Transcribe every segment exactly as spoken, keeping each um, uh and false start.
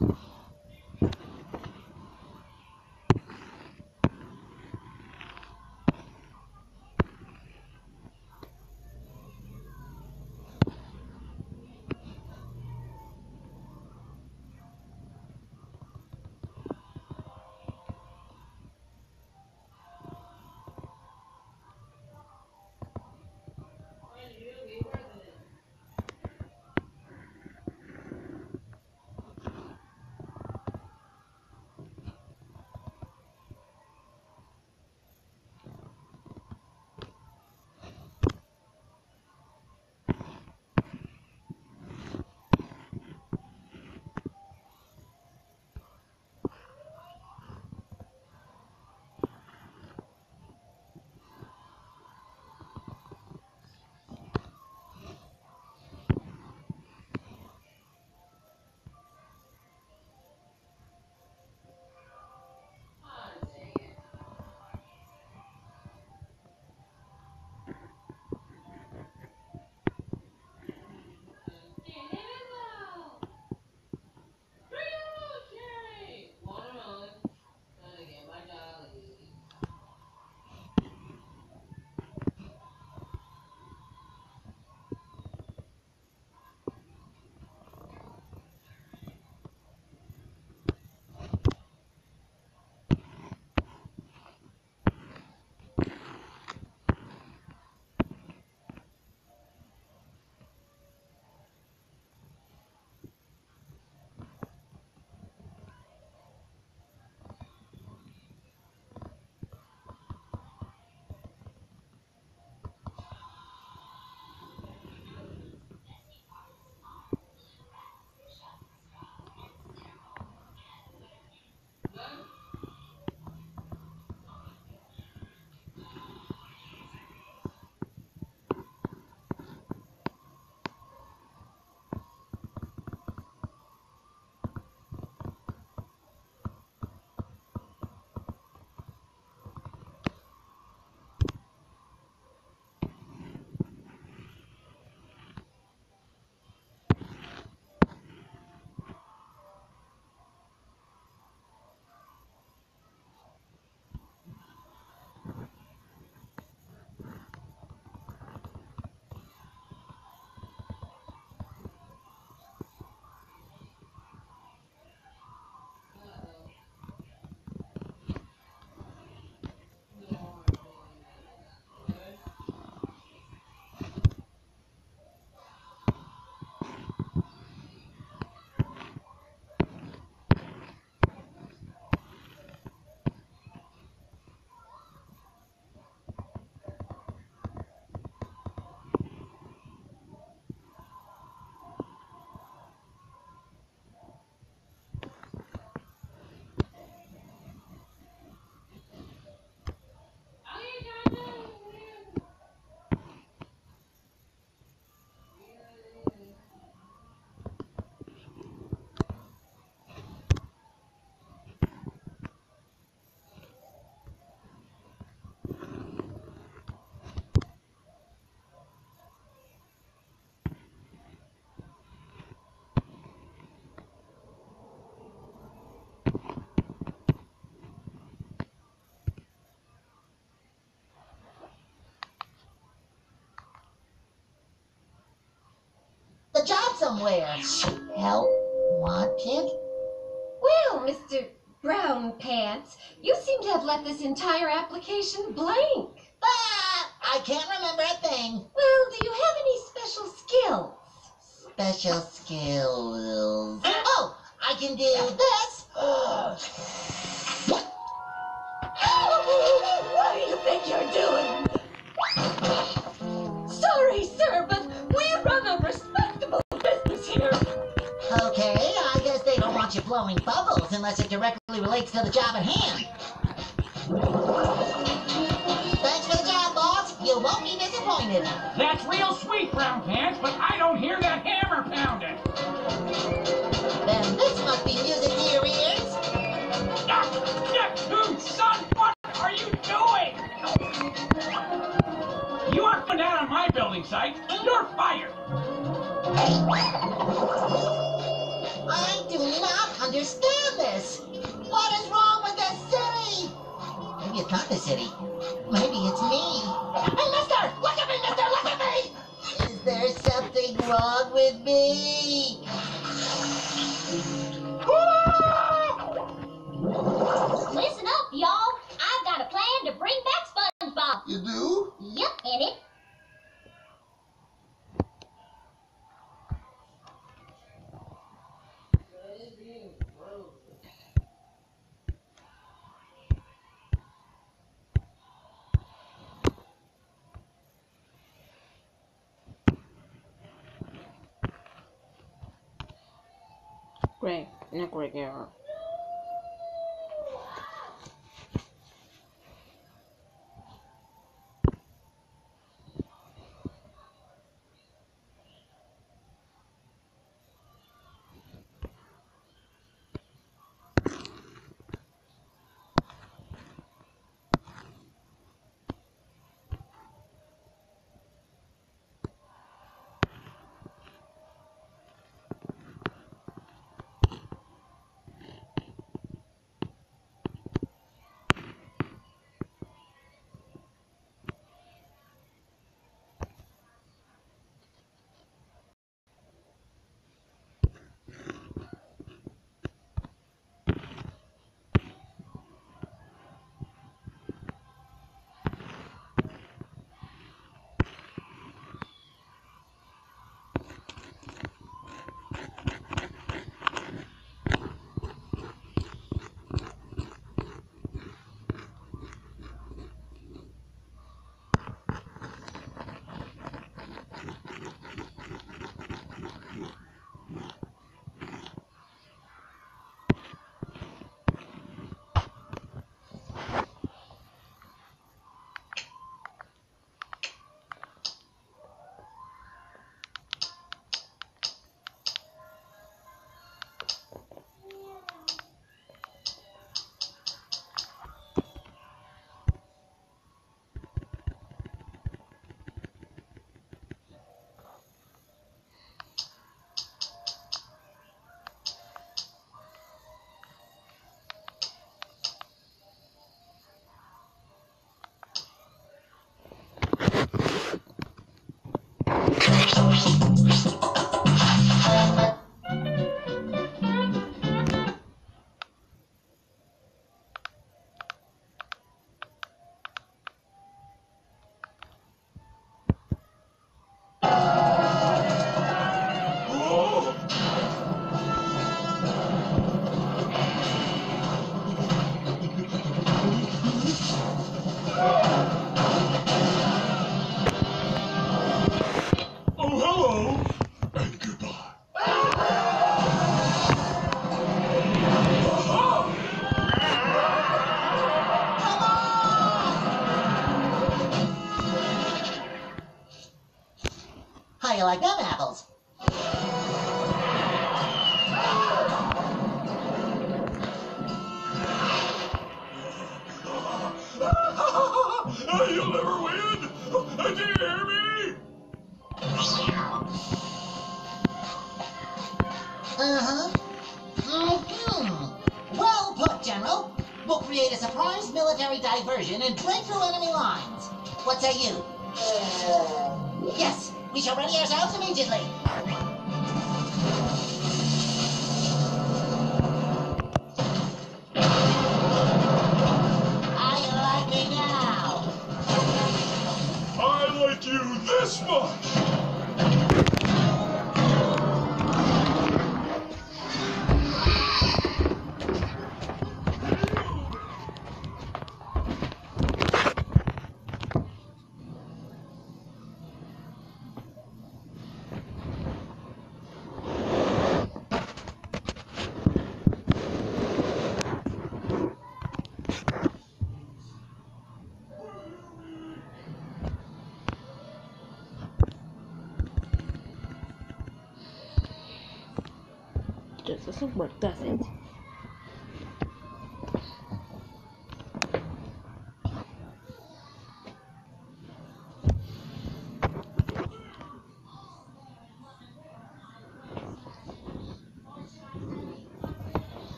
The job somewhere. Help wanted? Well, Mister Brown Pants, you seem to have left this entire application blank. Ah, I can't remember a thing. Well, do you have any special skills? Special skills. Oh, I can do this. What do you think you're doing? Sorry, sir, but we run a respectable business here. Okay, I guess they don't want you blowing bubbles unless it directly relates to the job at hand. Thanks for the job, boss. You won't be disappointed. That's real sweet, Brown Pants, but I don't hear that hammer pounding. Then this must be music to your ears. Ah, dude, son, what are you doing? You aren't going down on my building site. You're fired. I do not understand. understand this. What is wrong with this city? Maybe it's not the city. Maybe it's me. Hey, mister! Look at me, mister! Look at me! Is there something wrong with me? Listen up, y'all. I've got a plan to bring back SpongeBob. You do? Yep, and it... Great, not great error. How you like them apples? You'll never win! Do you hear me? Uh-huh. Mm-hmm. Well put, General. We'll create a surprise military diversion and break through enemy lines. What say you? Yes, we shall ready ourselves immediately. How you like me now? I like you this much! This doesn't work, does it?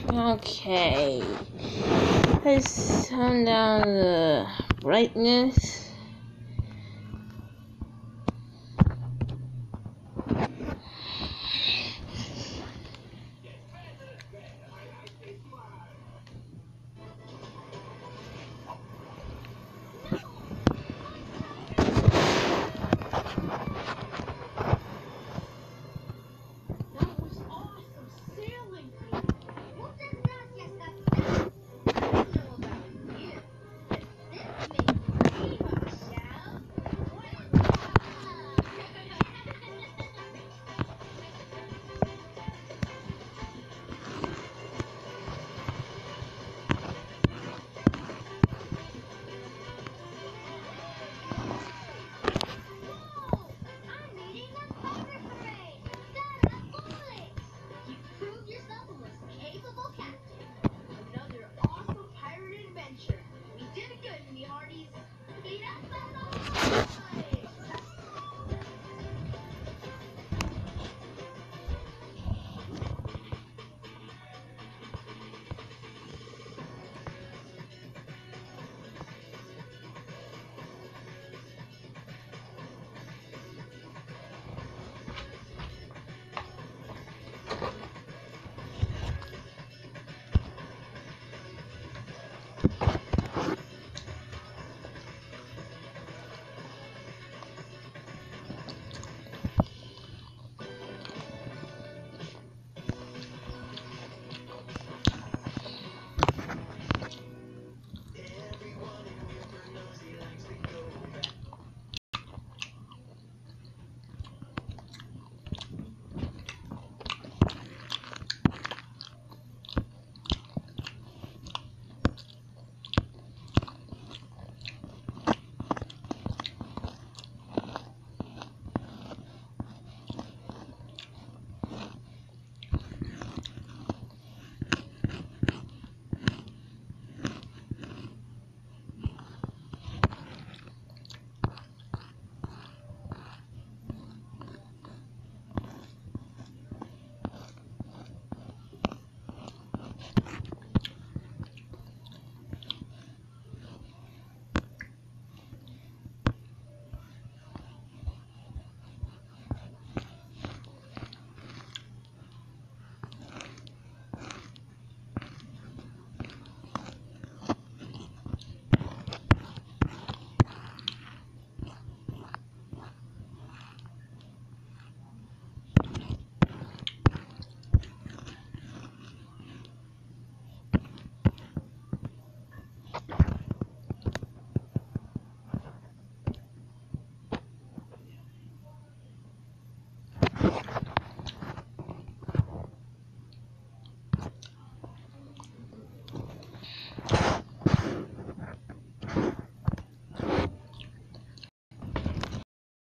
Okay. Let's turn down the brightness.